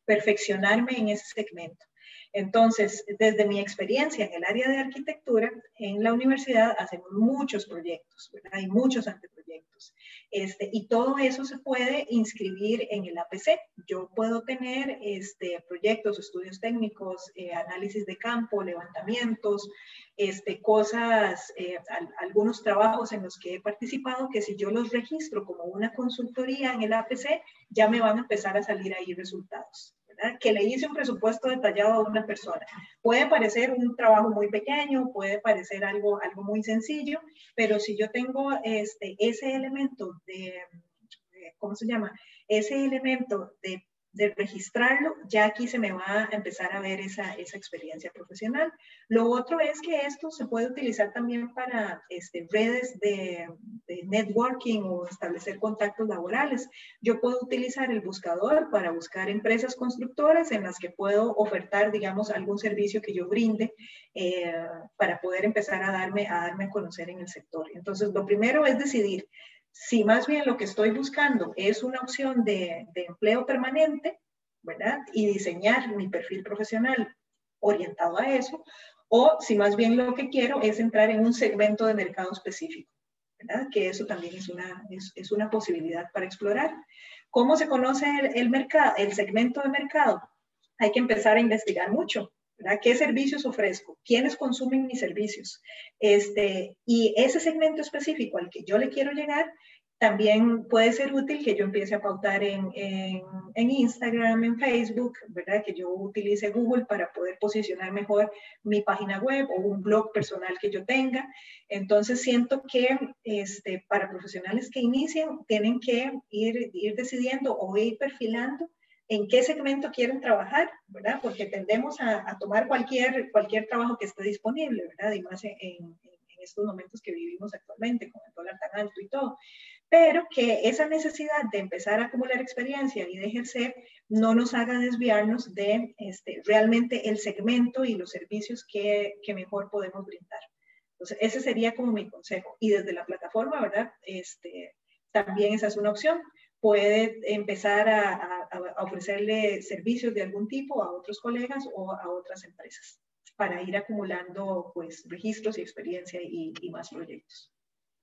perfeccionarme en ese segmento. Entonces, desde mi experiencia en el área de arquitectura, en la universidad hacemos muchos proyectos, ¿verdad? Hay muchos anteproyectos. Este, y todo eso se puede inscribir en el A P C. Yo puedo tener este, proyectos, estudios técnicos, eh, análisis de campo, levantamientos, este, cosas, eh, al, algunos trabajos en los que he participado que si yo los registro como una consultoría en el A P C, ya me van a empezar a salir ahí resultados. ¿Verdad? Que le hice un presupuesto detallado a una persona. Puede parecer un trabajo muy pequeño, puede parecer algo, algo muy sencillo, pero si yo tengo este, ese elemento de, de, ¿cómo se llama? Ese elemento de, de registrarlo, ya aquí se me va a empezar a ver esa, esa experiencia profesional. Lo otro es que esto se puede utilizar también para este, redes de, de networking o establecer contactos laborales. Yo puedo utilizar el buscador para buscar empresas constructoras en las que puedo ofertar, digamos, algún servicio que yo brinde eh, para poder empezar a darme, a darme a conocer en el sector. Entonces, lo primero es decidir si más bien lo que estoy buscando es una opción de, de empleo permanente, ¿verdad? Y diseñar mi perfil profesional orientado a eso, o si más bien lo que quiero es entrar en un segmento de mercado específico, ¿verdad? Que eso también es una, es, es una posibilidad para explorar. ¿Cómo se conoce el, el mercado, el segmento de mercado? Hay que empezar a investigar mucho, ¿verdad? ¿Qué servicios ofrezco? ¿Quiénes consumen mis servicios? Este, y ese segmento específico al que yo le quiero llegar, también puede ser útil que yo empiece a pautar en, en, en Instagram, en Facebook, ¿verdad? Que yo utilice Google para poder posicionar mejor mi página web o un blog personal que yo tenga. Entonces siento que este, para profesionales que inician tienen que ir, ir decidiendo o ir perfilando en qué segmento quieren trabajar, ¿verdad? Porque tendemos a, a tomar cualquier, cualquier trabajo que esté disponible, ¿verdad? Y más en, en, en estos momentos que vivimos actualmente, con el dólar tan alto y todo. Pero que esa necesidad de empezar a acumular experiencia y de ejercer no nos haga desviarnos de este, realmente el segmento y los servicios que, que mejor podemos brindar. Entonces, ese sería como mi consejo. Y desde la plataforma, ¿verdad? Este, también esa es una opción. Puede empezar a, a, a ofrecerle servicios de algún tipo a otros colegas o a otras empresas para ir acumulando pues, registros y experiencia y, y más proyectos.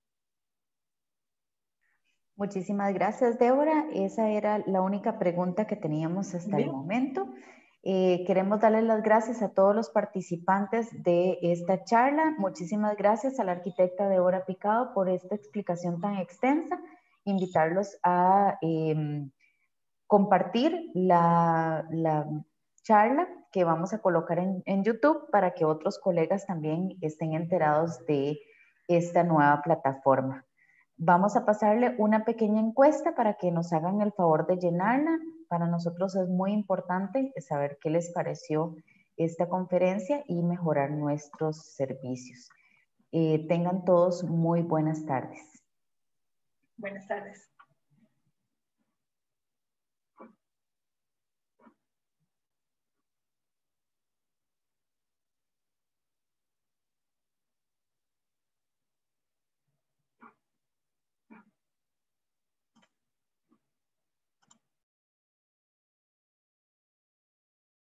Muchísimas gracias, Débora. Esa era la única pregunta que teníamos hasta Bien. el momento. Eh, queremos darles las gracias a todos los participantes de esta charla. Muchísimas gracias a la arquitecta Débora Picado por esta explicación tan extensa. Invitarlos a eh, compartir la, la charla que vamos a colocar en, en YouTube para que otros colegas también estén enterados de esta nueva plataforma. Vamos a pasarle una pequeña encuesta para que nos hagan el favor de llenarla. Para nosotros es muy importante saber qué les pareció esta conferencia y mejorar nuestros servicios. Eh, tengan todos muy buenas tardes. Buenas tardes.